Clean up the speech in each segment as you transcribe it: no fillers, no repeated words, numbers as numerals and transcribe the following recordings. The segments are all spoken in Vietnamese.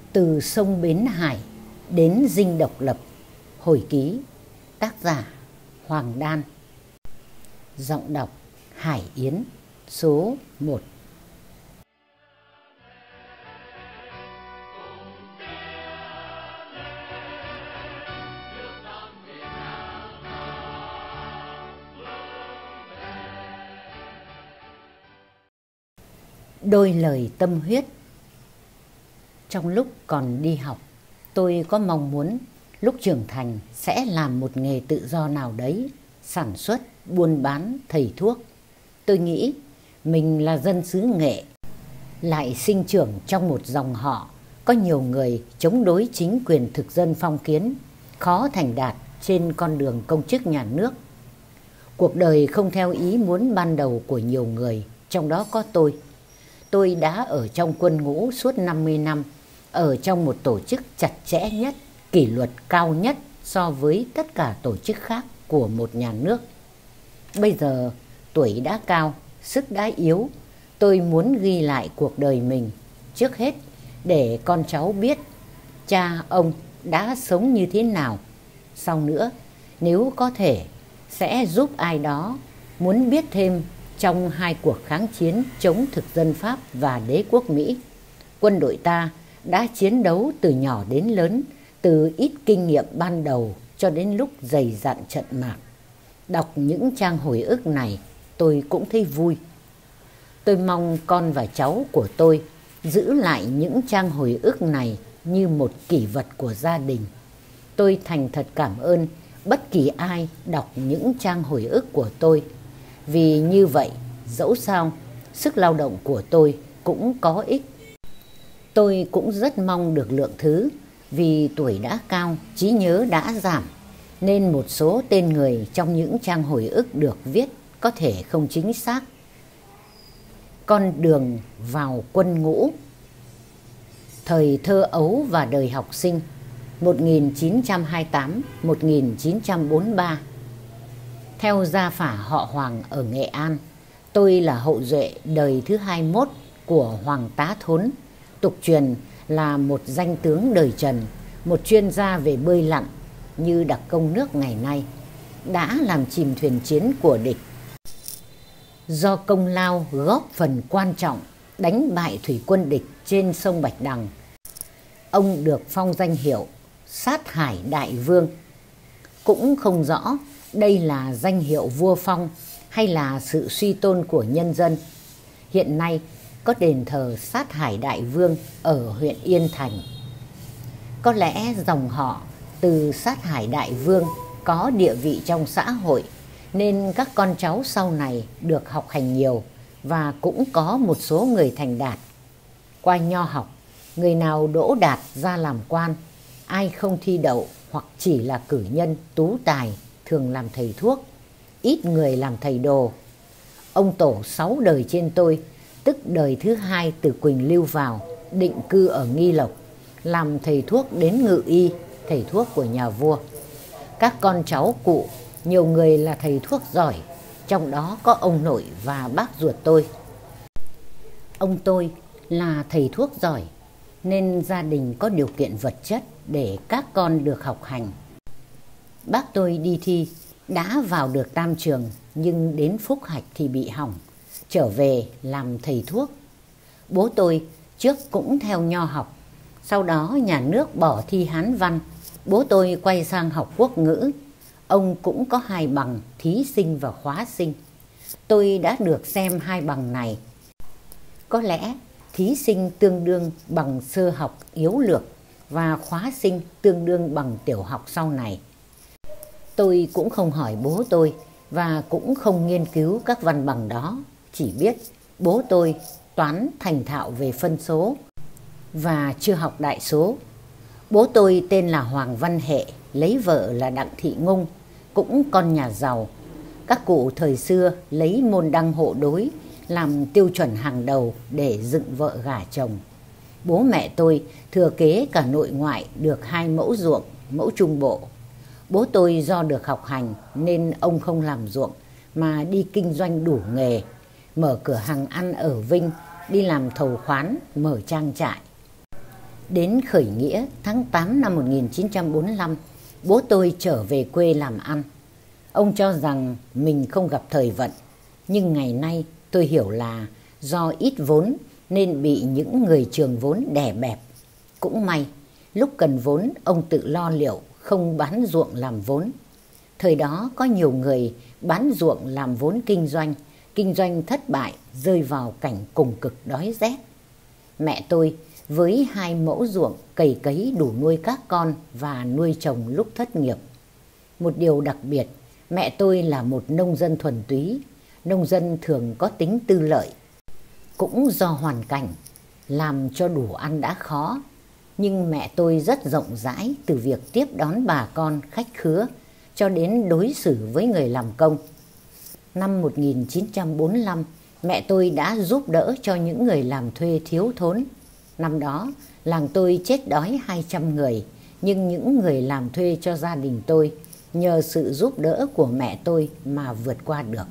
Từ sông Bến Hải đến dinh độc lập. Hồi ký. Tác giả Hoàng Đan. Giọng đọc Hải Yến. Số 1. Đôi lời tâm huyết. Trong lúc còn đi học, tôi có mong muốn lúc trưởng thành sẽ làm một nghề tự do nào đấy, sản xuất, buôn bán, thầy thuốc. Tôi nghĩ mình là dân xứ Nghệ, lại sinh trưởng trong một dòng họ có nhiều người chống đối chính quyền thực dân phong kiến, khó thành đạt trên con đường công chức nhà nước. Cuộc đời không theo ý muốn ban đầu của nhiều người, trong đó có tôi. Tôi đã ở trong quân ngũ suốt 50 năm, ở trong một tổ chức chặt chẽ nhất, kỷ luật cao nhất so với tất cả tổ chức khác của một nhà nước. Bây giờ tuổi đã cao, sức đã yếu, tôi muốn ghi lại cuộc đời mình, trước hết để con cháu biết cha ông đã sống như thế nào. Sau nữa, nếu có thể, sẽ giúp ai đó muốn biết thêm trong hai cuộc kháng chiến chống thực dân Pháp và đế quốc Mỹ. Quân đội ta đã chiến đấu từ nhỏ đến lớn, từ ít kinh nghiệm ban đầu cho đến lúc dày dặn trận mạc. Đọc những trang hồi ức này, tôi cũng thấy vui. Tôi mong con và cháu của tôi giữ lại những trang hồi ức này như một kỷ vật của gia đình. Tôi thành thật cảm ơn bất kỳ ai đọc những trang hồi ức của tôi, vì như vậy, dẫu sao, sức lao động của tôi cũng có ích. Tôi cũng rất mong được lượng thứ, vì tuổi đã cao, trí nhớ đã giảm, nên một số tên người trong những trang hồi ức được viết có thể không chính xác. Con đường vào quân ngũ. Thời thơ ấu và đời học sinh 1928-1943. Theo gia phả họ Hoàng ở Nghệ An, tôi là hậu duệ đời thứ 21 của Hoàng Tá Thốn, tục truyền là một danh tướng đời Trần, một chuyên gia về bơi lặn như đặc công nước ngày nay, đã làm chìm thuyền chiến của địch. Do công lao góp phần quan trọng đánh bại thủy quân địch trên sông Bạch Đằng, ông được phong danh hiệu Sát Hải Đại Vương. Cũng không rõ đây là danh hiệu vua phong hay là sự suy tôn của nhân dân. Hiện nay có đền thờ Sát Hải Đại Vương ở huyện Yên Thành. Có lẽ dòng họ từ Sát Hải Đại Vương có địa vị trong xã hội, nên các con cháu sau này được học hành nhiều và cũng có một số người thành đạt. Qua nho học, người nào đỗ đạt ra làm quan, ai không thi đậu hoặc chỉ là cử nhân tú tài thường làm thầy thuốc, ít người làm thầy đồ. Ông tổ 6 đời trên tôi, tức đời thứ 2 từ Quỳnh Lưu vào, định cư ở Nghi Lộc, làm thầy thuốc đến Ngự Y, thầy thuốc của nhà vua. Các con cháu cụ, nhiều người là thầy thuốc giỏi, trong đó có ông nội và bác ruột tôi. Ông tôi là thầy thuốc giỏi, nên gia đình có điều kiện vật chất để các con được học hành. Bác tôi đi thi, đã vào được Tam Trường, nhưng đến Phúc Hạch thì bị hỏng, trở về làm thầy thuốc. Bố tôi trước cũng theo nho học, sau đó nhà nước bỏ thi Hán văn, bố tôi quay sang học quốc ngữ. Ông cũng có 2 bằng thí sinh và khóa sinh. Tôi đã được xem 2 bằng này. Có lẽ thí sinh tương đương bằng sơ học yếu lược và khóa sinh tương đương bằng tiểu học sau này. Tôi cũng không hỏi bố tôi và cũng không nghiên cứu các văn bằng đó, chỉ biết bố tôi toán thành thạo về phân số và chưa học đại số. Bố tôi tên là Hoàng Văn Hệ, lấy vợ là Đặng Thị Ngung, cũng con nhà giàu. Các cụ thời xưa lấy môn đăng hộ đối làm tiêu chuẩn hàng đầu để dựng vợ gả chồng. Bố mẹ tôi thừa kế cả nội ngoại được 2 mẫu ruộng, mẫu trung bộ. Bố tôi do được học hành nên ông không làm ruộng mà đi kinh doanh đủ nghề, mở cửa hàng ăn ở Vinh, đi làm thầu khoán, mở trang trại. Đến khởi nghĩa tháng 8 năm 1945, bố tôi trở về quê làm ăn. Ông cho rằng mình không gặp thời vận, nhưng ngày nay tôi hiểu là do ít vốn nên bị những người trường vốn đè bẹp. Cũng may, lúc cần vốn ông tự lo liệu, không bán ruộng làm vốn. Thời đó có nhiều người bán ruộng làm vốn kinh doanh thất bại, rơi vào cảnh cùng cực đói rét. Mẹ tôi với 2 mẫu ruộng cày cấy đủ nuôi các con và nuôi chồng lúc thất nghiệp. Một điều đặc biệt, mẹ tôi là một nông dân thuần túy. Nông dân thường có tính tư lợi. Cũng do hoàn cảnh, làm cho đủ ăn đã khó, nhưng mẹ tôi rất rộng rãi, từ việc tiếp đón bà con khách khứa cho đến đối xử với người làm công. Năm 1945, mẹ tôi đã giúp đỡ cho những người làm thuê thiếu thốn. Năm đó, làng tôi chết đói 200 người, nhưng những người làm thuê cho gia đình tôi nhờ sự giúp đỡ của mẹ tôi mà vượt qua được.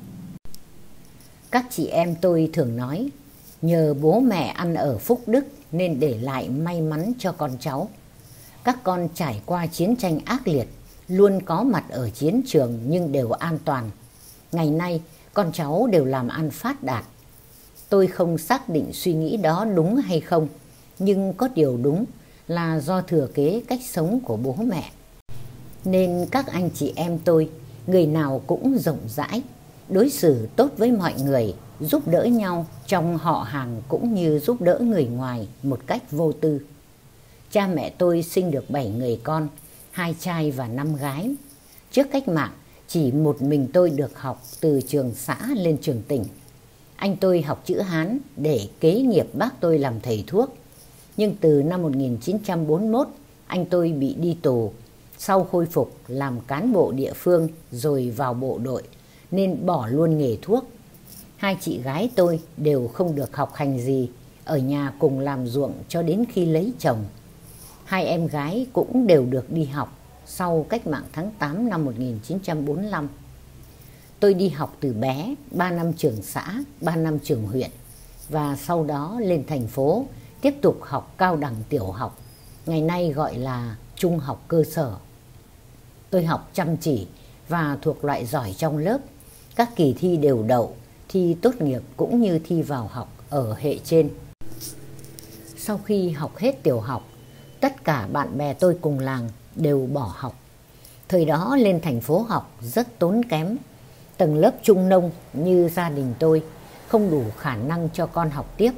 Các chị em tôi thường nói, nhờ bố mẹ ăn ở phúc đức nên để lại may mắn cho con cháu. Các con trải qua chiến tranh ác liệt, luôn có mặt ở chiến trường nhưng đều an toàn. Ngày nay, con cháu đều làm ăn phát đạt. Tôi không xác định suy nghĩ đó đúng hay không, nhưng có điều đúng là do thừa kế cách sống của bố mẹ. Nên các anh chị em tôi, người nào cũng rộng rãi, đối xử tốt với mọi người, giúp đỡ nhau trong họ hàng cũng như giúp đỡ người ngoài một cách vô tư. Cha mẹ tôi sinh được 7 người con, 2 trai và 5 gái. Trước cách mạng, chỉ một mình tôi được học từ trường xã lên trường tỉnh. Anh tôi học chữ Hán để kế nghiệp bác tôi làm thầy thuốc. Nhưng từ năm 1941, anh tôi bị đi tù. Sau khôi phục làm cán bộ địa phương rồi vào bộ đội, nên bỏ luôn nghề thuốc. 2 chị gái tôi đều không được học hành gì, ở nhà cùng làm ruộng cho đến khi lấy chồng. 2 em gái cũng đều được đi học sau cách mạng tháng 8 năm 1945. Tôi đi học từ bé, 3 năm trường xã, 3 năm trường huyện, và sau đó lên thành phố tiếp tục học cao đẳng tiểu học, ngày nay gọi là trung học cơ sở. Tôi học chăm chỉ và thuộc loại giỏi trong lớp. Các kỳ thi đều đậu, thi tốt nghiệp cũng như thi vào học ở hệ trên. Sau khi học hết tiểu học, tất cả bạn bè tôi cùng làng đều bỏ học. Thời đó lên thành phố học rất tốn kém. Tầng lớp trung nông như gia đình tôi không đủ khả năng cho con học tiếp.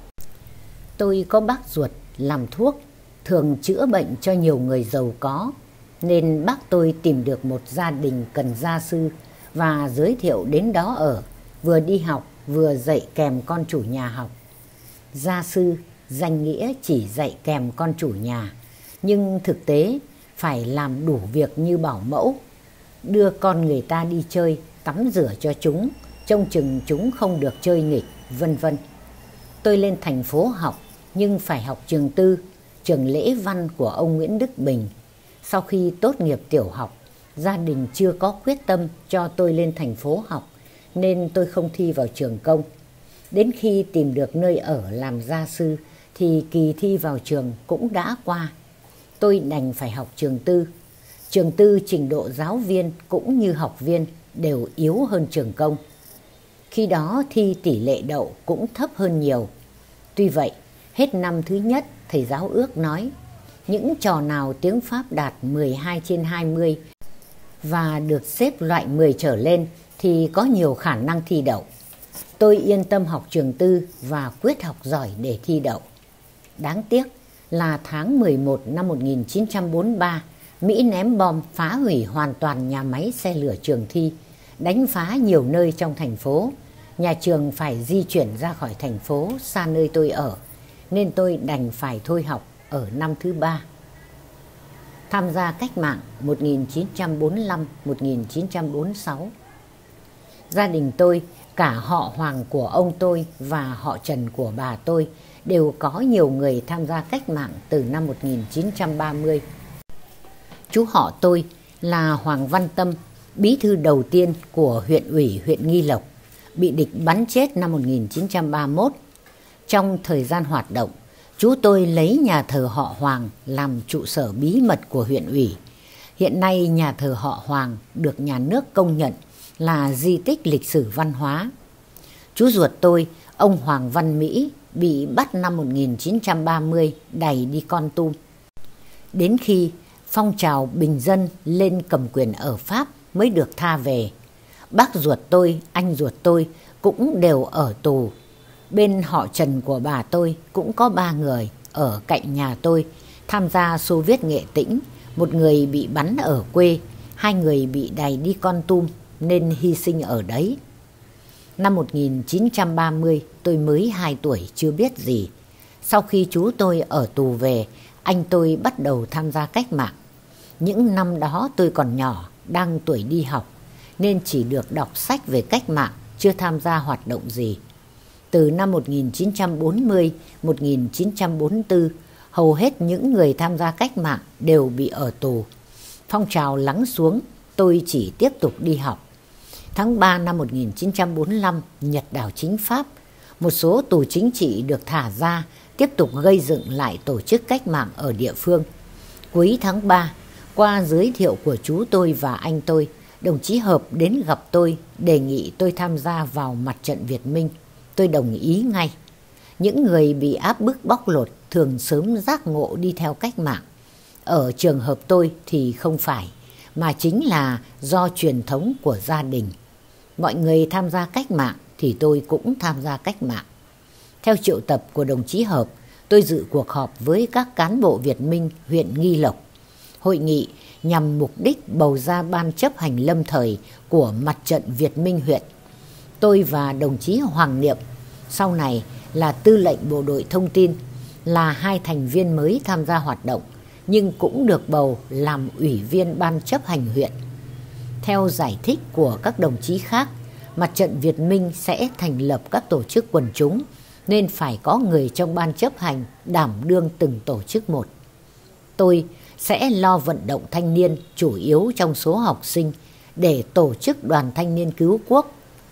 Tôi có bác ruột làm thuốc, thường chữa bệnh cho nhiều người giàu có, nên bác tôi tìm được một gia đình cần gia sư và giới thiệu đến đó ở, vừa đi học vừa dạy kèm con chủ nhà học. Gia sư danh nghĩa chỉ dạy kèm con chủ nhà, nhưng thực tế phải làm đủ việc như bảo mẫu, đưa con người ta đi chơi, tắm rửa cho chúng, trông chừng chúng không được chơi nghịch, vân vân. Tôi lên thành phố học, nhưng phải học trường tư, trường lễ văn của ông Nguyễn Đức Bình. Sau khi tốt nghiệp tiểu học, gia đình chưa có quyết tâm cho tôi lên thành phố học, nên tôi không thi vào trường công. Đến khi tìm được nơi ở làm gia sư thì kỳ thi vào trường cũng đã qua. Tôi đành phải học trường tư. Trường tư trình độ giáo viên cũng như học viên đều yếu hơn trường công. Khi đó thi tỷ lệ đậu cũng thấp hơn nhiều. Tuy vậy, hết năm thứ nhất, thầy giáo ước nói, những trò nào tiếng Pháp đạt 12/20 và được xếp loại 10 trở lên thì có nhiều khả năng thi đậu. Tôi yên tâm học trường tư và quyết học giỏi để thi đậu. Đáng tiếc là tháng 11 năm 1943, Mỹ ném bom phá hủy hoàn toàn nhà máy xe lửa Trường Thi, đánh phá nhiều nơi trong thành phố. Nhà trường phải di chuyển ra khỏi thành phố xa nơi tôi ở, nên tôi đành phải thôi học ở năm thứ 3. Tham gia cách mạng 1945-1946. Gia đình tôi, cả họ Hoàng của ông tôi và họ Trần của bà tôi đều có nhiều người tham gia cách mạng từ năm 1930. Chú họ tôi là Hoàng Văn Tâm, bí thư đầu tiên của huyện ủy huyện Nghi Lộc, bị địch bắn chết năm 1931. Trong thời gian hoạt động, Chú tôi lấy nhà thờ họ Hoàng làm trụ sở bí mật của huyện ủy. Hiện nay nhà thờ họ Hoàng được nhà nước công nhận là di tích lịch sử văn hóa. Chú ruột tôi, ông Hoàng Văn Mỹ, bị bắt năm 1930 đày đi Kon Tum. Đến khi phong trào bình dân lên cầm quyền ở Pháp mới được tha về. Bác ruột tôi, anh ruột tôi cũng đều ở tù. Bên họ Trần của bà tôi cũng có 3 người ở cạnh nhà tôi tham gia Xô Viết Nghệ Tĩnh. Một người bị bắn ở quê, 2 người bị đày đi Kon Tum nên hy sinh ở đấy. Năm 1930 tôi mới 2 tuổi chưa biết gì. Sau khi chú tôi ở tù về, anh tôi bắt đầu tham gia cách mạng. Những năm đó tôi còn nhỏ, đang tuổi đi học, nên chỉ được đọc sách về cách mạng, chưa tham gia hoạt động gì. Từ năm 1940, 1944, hầu hết những người tham gia cách mạng đều bị ở tù. Phong trào lắng xuống, tôi chỉ tiếp tục đi học. Tháng 3 năm 1945, Nhật đảo chính Pháp, một số tù chính trị được thả ra, tiếp tục gây dựng lại tổ chức cách mạng ở địa phương. Cuối tháng 3, qua giới thiệu của chú tôi và anh tôi, đồng chí Hợp đến gặp tôi, đề nghị tôi tham gia vào mặt trận Việt Minh. Tôi đồng ý ngay. Những người bị áp bức bóc lột thường sớm giác ngộ đi theo cách mạng. Ở trường hợp tôi thì không phải, mà chính là do truyền thống của gia đình. Mọi người tham gia cách mạng thì tôi cũng tham gia cách mạng. Theo triệu tập của đồng chí Hợp, tôi dự cuộc họp với các cán bộ Việt Minh huyện Nghi Lộc. Hội nghị nhằm mục đích bầu ra ban chấp hành lâm thời của mặt trận Việt Minh huyện. Tôi và đồng chí Hoàng Niệm, sau này là tư lệnh bộ đội thông tin, là 2 thành viên mới tham gia hoạt động, nhưng cũng được bầu làm ủy viên ban chấp hành huyện. Theo giải thích của các đồng chí khác, mặt trận Việt Minh sẽ thành lập các tổ chức quần chúng, nên phải có người trong ban chấp hành đảm đương từng tổ chức một. Tôi sẽ lo vận động thanh niên, chủ yếu trong số học sinh, để tổ chức đoàn thanh niên cứu quốc.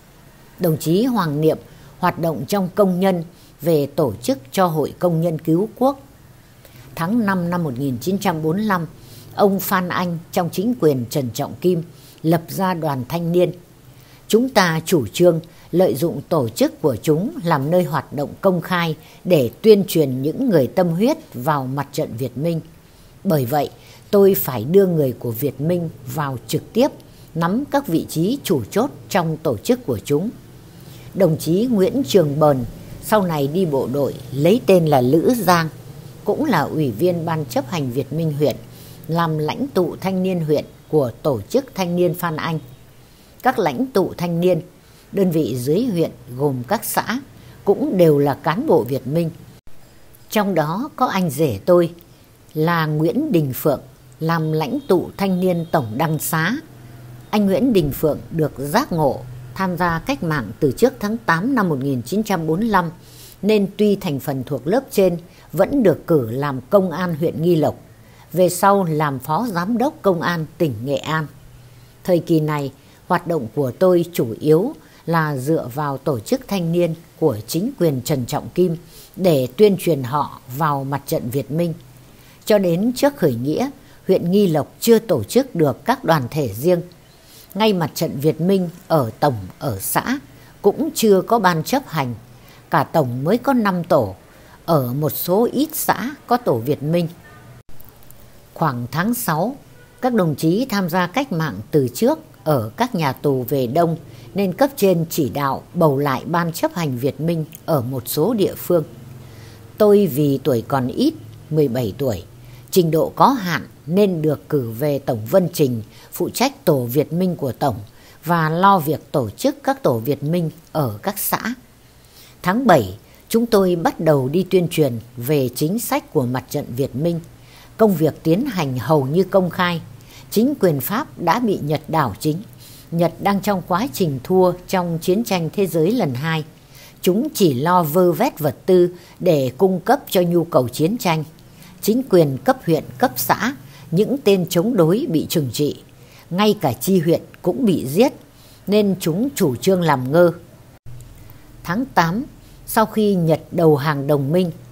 Đồng chí Hoàng Niệm hoạt động trong công nhân, về tổ chức cho Hội Công nhân Cứu Quốc. Tháng 5 năm 1945, ông Phan Anh trong chính quyền Trần Trọng Kim lập ra đoàn thanh niên. Chúng ta chủ trương lợi dụng tổ chức của chúng làm nơi hoạt động công khai để tuyên truyền những người tâm huyết vào mặt trận Việt Minh. Bởi vậy, tôi phải đưa người của Việt Minh vào trực tiếp, nắm các vị trí chủ chốt trong tổ chức của chúng. Đồng chí Nguyễn Trường Bờn, sau này đi bộ đội, lấy tên là Lữ Giang, cũng là ủy viên ban chấp hành Việt Minh huyện, làm lãnh tụ thanh niên huyện của tổ chức thanh niên Phan Anh. Các lãnh tụ thanh niên, đơn vị dưới huyện gồm các xã, cũng đều là cán bộ Việt Minh. Trong đó có anh rể tôi là Nguyễn Đình Phượng, làm lãnh tụ thanh niên tổng đăng xá. Anh Nguyễn Đình Phượng được giác ngộ tham gia cách mạng từ trước tháng 8 năm 1945, nên tuy thành phần thuộc lớp trên vẫn được cử làm công an huyện Nghi Lộc, về sau làm phó giám đốc công an tỉnh Nghệ An. Thời kỳ này, hoạt động của tôi chủ yếu là dựa vào tổ chức thanh niên của chính quyền Trần Trọng Kim để tuyên truyền họ vào mặt trận Việt Minh. Cho đến trước khởi nghĩa, huyện Nghi Lộc chưa tổ chức được các đoàn thể riêng. Ngay mặt trận Việt Minh ở tổng, ở xã cũng chưa có ban chấp hành. Cả tổng mới có 5 tổ, ở một số ít xã có tổ Việt Minh. Khoảng tháng 6, các đồng chí tham gia cách mạng từ trước ở các nhà tù về đông, nên cấp trên chỉ đạo bầu lại ban chấp hành Việt Minh ở một số địa phương. Tôi vì tuổi còn ít, 17 tuổi, trình độ có hạn nên được cử về Tổng Vân Trình, phụ trách tổ Việt Minh của Tổng và lo việc tổ chức các tổ Việt Minh ở các xã. Tháng 7, chúng tôi bắt đầu đi tuyên truyền về chính sách của mặt trận Việt Minh. Công việc tiến hành hầu như công khai. Chính quyền Pháp đã bị Nhật đảo chính. Nhật đang trong quá trình thua trong chiến tranh thế giới lần 2. Chúng chỉ lo vơ vét vật tư để cung cấp cho nhu cầu chiến tranh. Chính quyền cấp huyện, cấp xã, những tên chống đối bị trừng trị. Ngay cả chi huyện cũng bị giết, nên chúng chủ trương làm ngơ. Tháng 8, sau khi Nhật đầu hàng đồng minh,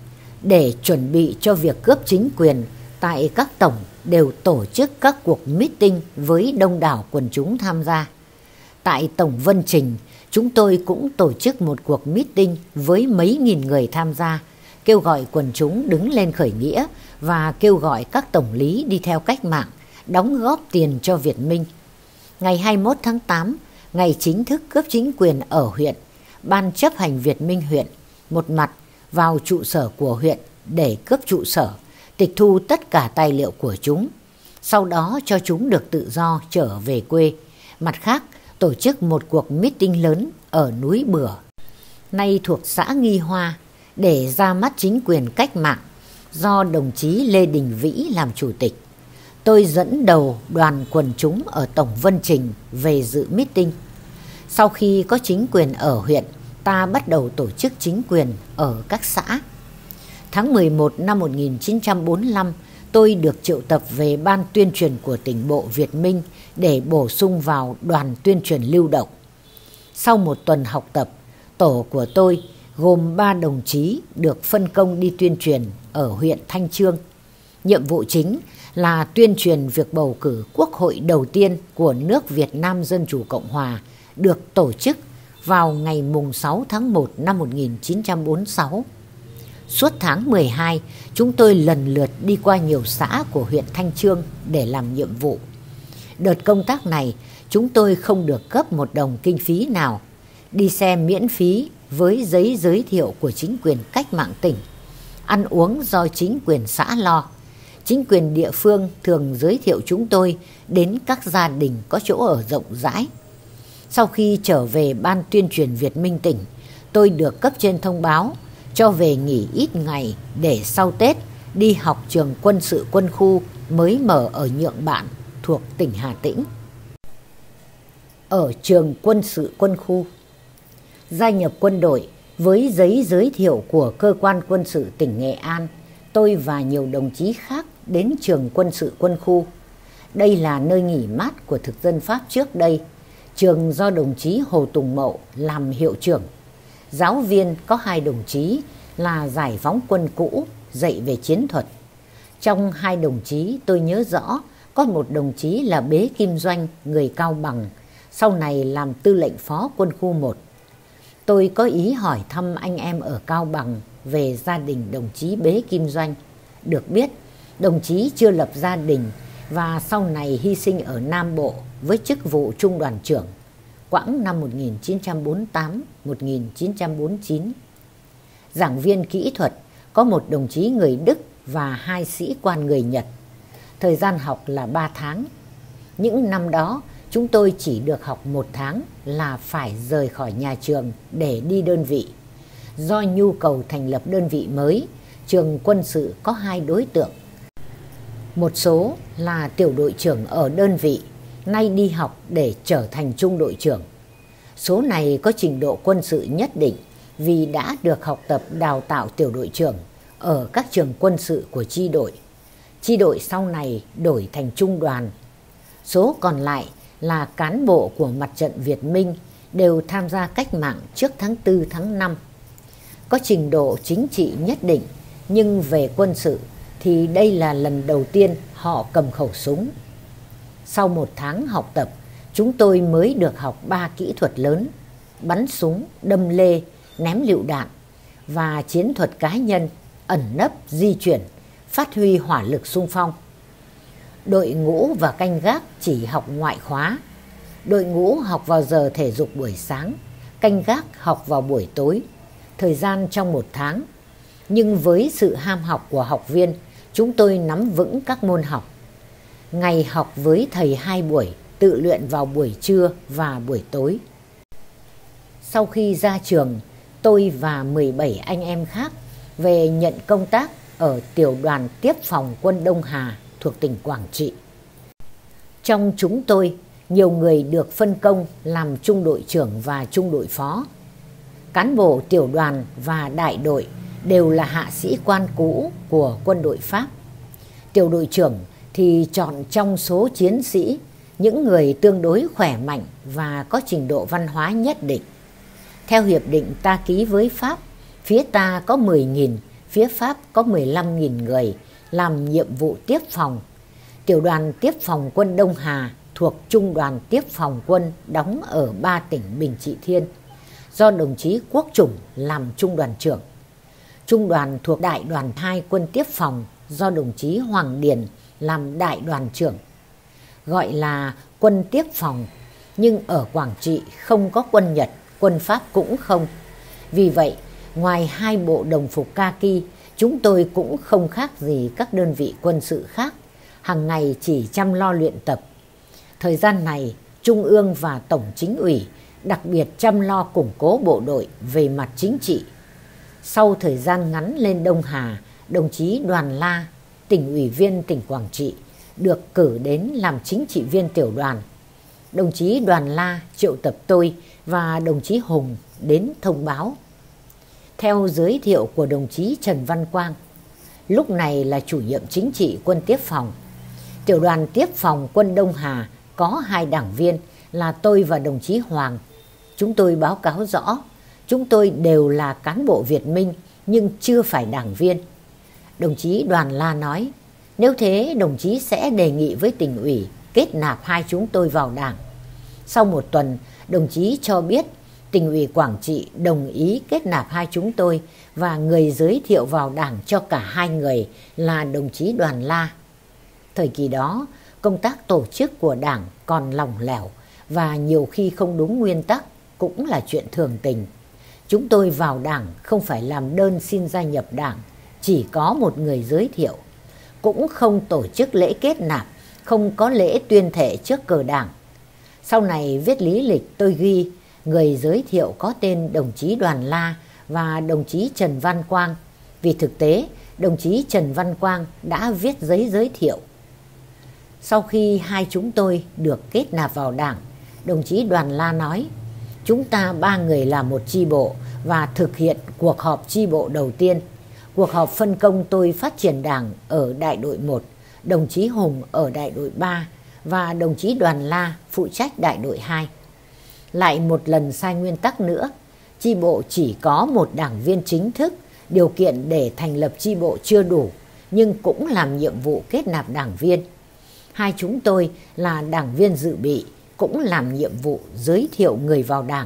Để chuẩn bị cho việc cướp chính quyền, tại các tổng đều tổ chức các cuộc meeting với đông đảo quần chúng tham gia. Tại tổng Vân Trình, chúng tôi cũng tổ chức một cuộc meeting với mấy nghìn người tham gia, kêu gọi quần chúng đứng lên khởi nghĩa và kêu gọi các tổng lý đi theo cách mạng, đóng góp tiền cho Việt Minh. Ngày 21 tháng 8, ngày chính thức cướp chính quyền ở huyện, Ban chấp hành Việt Minh huyện một mặt vào trụ sở của huyện để cướp trụ sở, tịch thu tất cả tài liệu của chúng, sau đó cho chúng được tự do trở về quê. Mặt khác, tổ chức một cuộc meeting lớn ở núi Bửa, nay thuộc xã Nghi Hoa, để ra mắt chính quyền cách mạng do đồng chí Lê Đình Vĩ làm chủ tịch. Tôi dẫn đầu đoàn quần chúng ở tổng Vân Trình về dự meeting. Sau khi có chính quyền ở huyện, ta bắt đầu tổ chức chính quyền ở các xã. Tháng 11 năm 1945, tôi được triệu tập về ban tuyên truyền của tỉnh bộ Việt Minh để bổ sung vào đoàn tuyên truyền lưu động. Sau một tuần học tập, tổ của tôi gồm 3 đồng chí được phân công đi tuyên truyền ở huyện Thanh Chương. Nhiệm vụ chính là tuyên truyền việc bầu cử quốc hội đầu tiên của nước Việt Nam Dân Chủ Cộng Hòa được tổ chức vào ngày mùng 6 tháng 1 năm 1946. Suốt tháng 12, chúng tôi lần lượt đi qua nhiều xã của huyện Thanh Chương để làm nhiệm vụ. Đợt công tác này, chúng tôi không được cấp một đồng kinh phí nào, đi xe miễn phí với giấy giới thiệu của chính quyền cách mạng tỉnh, ăn uống do chính quyền xã lo. Chính quyền địa phương thường giới thiệu chúng tôi đến các gia đình có chỗ ở rộng rãi. Sau khi trở về Ban tuyên truyền Việt Minh tỉnh, tôi được cấp trên thông báo cho về nghỉ ít ngày để sau Tết đi học trường quân sự quân khu mới mở ở Nhượng Bạn thuộc tỉnh Hà Tĩnh. Ở trường quân sự quân khu, gia nhập quân đội với giấy giới thiệu của cơ quan quân sự tỉnh Nghệ An, tôi và nhiều đồng chí khác đến trường quân sự quân khu. Đây là nơi nghỉ mát của thực dân Pháp trước đây. Trường do đồng chí Hồ Tùng Mậu làm hiệu trưởng. Giáo viên có 2 đồng chí là giải phóng quân cũ dạy về chiến thuật. Trong 2 đồng chí tôi nhớ rõ có một đồng chí là Bế Kim Doanh, người Cao Bằng, sau này làm tư lệnh phó quân khu 1. Tôi có ý hỏi thăm anh em ở Cao Bằng về gia đình đồng chí Bế Kim Doanh. Được biết, đồng chí chưa lập gia đình và sau này hy sinh ở Nam Bộ với chức vụ trung đoàn trưởng, quãng năm 1948-1949. Giảng viên kỹ thuật có một đồng chí người Đức và 2 sĩ quan người Nhật. Thời gian học là 3 tháng. Những năm đó, chúng tôi chỉ được học 1 tháng là phải rời khỏi nhà trường để đi đơn vị. Do nhu cầu thành lập đơn vị mới, trường quân sự có 2 đối tượng. Một số là tiểu đội trưởng ở đơn vị, nay đi học để trở thành trung đội trưởng. Số này có trình độ quân sự nhất định vì đã được học tập đào tạo tiểu đội trưởng ở các trường quân sự của chi đội. Chi đội sau này đổi thành trung đoàn. Số còn lại là cán bộ của mặt trận Việt Minh, đều tham gia cách mạng trước tháng 4 tháng 5. Có trình độ chính trị nhất định, nhưng về quân sự thì đây là lần đầu tiên họ cầm khẩu súng. Sau 1 tháng học tập, chúng tôi mới được học 3 kỹ thuật lớn: bắn súng, đâm lê, ném lựu đạn và chiến thuật cá nhân, ẩn nấp, di chuyển, phát huy hỏa lực xung phong. Đội ngũ và canh gác chỉ học ngoại khóa. Đội ngũ học vào giờ thể dục buổi sáng, canh gác học vào buổi tối, thời gian trong 1 tháng. Nhưng với sự ham học của học viên, chúng tôi nắm vững các môn học. Ngày học với thầy 2 buổi, tự luyện vào buổi trưa và buổi tối. Sau khi ra trường, tôi và 17 anh em khác về nhận công tác ở tiểu đoàn tiếp phòng quân Đông Hà thuộc tỉnh Quảng Trị. Trong chúng tôi, nhiều người được phân công làm trung đội trưởng và trung đội phó. Cán bộ tiểu đoàn và đại đội đều là hạ sĩ quan cũ của quân đội Pháp. Tiểu đội trưởng thì chọn trong số chiến sĩ những người tương đối khỏe mạnh và có trình độ văn hóa nhất định. Theo hiệp định ta ký với Pháp, phía ta có 10.000, phía Pháp có 15.000 người làm nhiệm vụ tiếp phòng. Tiểu đoàn tiếp phòng quân Đông Hà thuộc Trung đoàn tiếp phòng quân đóng ở 3 tỉnh Bình Trị Thiên, do đồng chí Quốc Chủng làm trung đoàn trưởng. Trung đoàn thuộc Đại đoàn 2 quân tiếp phòng do đồng chí Hoàng Điền làm đại đoàn trưởng. Gọi là quân tiếp phòng, nhưng ở Quảng Trị không có quân Nhật, quân Pháp cũng không. Vì vậy, ngoài 2 bộ đồng phục kaki, chúng tôi cũng không khác gì các đơn vị quân sự khác, hàng ngày chỉ chăm lo luyện tập. Thời gian này, Trung ương và Tổng Chính ủy đặc biệt chăm lo củng cố bộ đội về mặt chính trị. Sau thời gian ngắn lên Đông Hà, đồng chí Đoàn La, tỉnh ủy viên tỉnh Quảng Trị, được cử đến làm chính trị viên tiểu đoàn. Đồng chí Đoàn La triệu tập tôi và đồng chí Hùng đến thông báo. Theo giới thiệu của đồng chí Trần Văn Quang, lúc này là chủ nhiệm chính trị quân tiếp phòng. Tiểu đoàn tiếp phòng quân Đông Hà có 2 đảng viên là tôi và đồng chí Hoàng. Chúng tôi báo cáo rõ, chúng tôi đều là cán bộ Việt Minh nhưng chưa phải đảng viên. Đồng chí Đoàn La nói, nếu thế đồng chí sẽ đề nghị với tỉnh ủy kết nạp 2 chúng tôi vào đảng. Sau 1 tuần, đồng chí cho biết tỉnh ủy Quảng Trị đồng ý kết nạp 2 chúng tôi và người giới thiệu vào đảng cho cả 2 người là đồng chí Đoàn La. Thời kỳ đó, công tác tổ chức của đảng còn lỏng lẻo và nhiều khi không đúng nguyên tắc cũng là chuyện thường tình. Chúng tôi vào đảng không phải làm đơn xin gia nhập đảng, chỉ có một người giới thiệu. Cũng không tổ chức lễ kết nạp, không có lễ tuyên thệ trước cờ đảng. Sau này viết lý lịch tôi ghi người giới thiệu có tên đồng chí Đoàn La và đồng chí Trần Văn Quang, vì thực tế đồng chí Trần Văn Quang đã viết giấy giới thiệu. Sau khi 2 chúng tôi được kết nạp vào đảng, đồng chí Đoàn La nói, chúng ta 3 người là một chi bộ và thực hiện cuộc họp chi bộ đầu tiên. Cuộc họp phân công tôi phát triển đảng ở đại đội 1, đồng chí Hùng ở đại đội 3 và đồng chí Đoàn La phụ trách đại đội 2. Lại một lần sai nguyên tắc nữa, chi bộ chỉ có 1 đảng viên chính thức, điều kiện để thành lập chi bộ chưa đủ, nhưng cũng làm nhiệm vụ kết nạp đảng viên. 2 chúng tôi là đảng viên dự bị, cũng làm nhiệm vụ giới thiệu người vào đảng.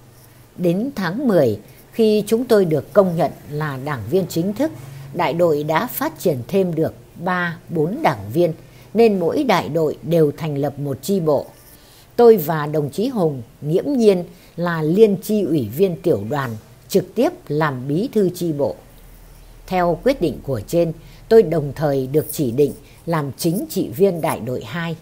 Đến tháng 10, khi chúng tôi được công nhận là đảng viên chính thức, đại đội đã phát triển thêm được 3-4 đảng viên, nên mỗi đại đội đều thành lập một chi bộ. Tôi và đồng chí Hùng nghiễm nhiên là liên chi ủy viên tiểu đoàn, trực tiếp làm bí thư chi bộ. Theo quyết định của trên, tôi đồng thời được chỉ định làm chính trị viên đại đội 2.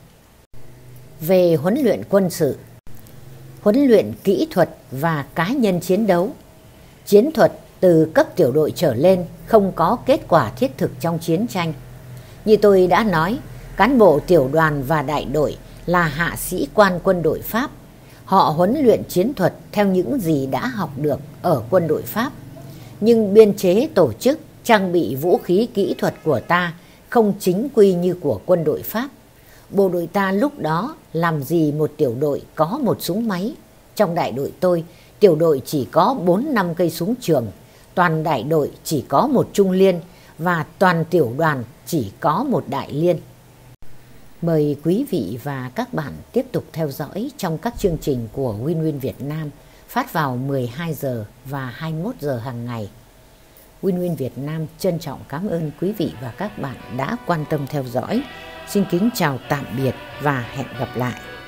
Về huấn luyện quân sự, huấn luyện kỹ thuật và cá nhân chiến đấu. Chiến thuật từ cấp tiểu đội trở lên không có kết quả thiết thực trong chiến tranh. Như tôi đã nói, cán bộ tiểu đoàn và đại đội là hạ sĩ quan quân đội Pháp. Họ huấn luyện chiến thuật theo những gì đã học được ở quân đội Pháp. Nhưng biên chế tổ chức, trang bị vũ khí kỹ thuật của ta không chính quy như của quân đội Pháp. Bộ đội ta lúc đó làm gì một tiểu đội có một súng máy. Trong đại đội tôi, tiểu đội chỉ có 4-5 cây súng trường, toàn đại đội chỉ có một trung liên và toàn tiểu đoàn chỉ có một đại liên. Mời quý vị và các bạn tiếp tục theo dõi trong các chương trình của Win Win Việt Nam phát vào 12 giờ và 21 giờ hàng ngày. Win Win Việt Nam trân trọng cảm ơn quý vị và các bạn đã quan tâm theo dõi. Xin kính chào tạm biệt và hẹn gặp lại.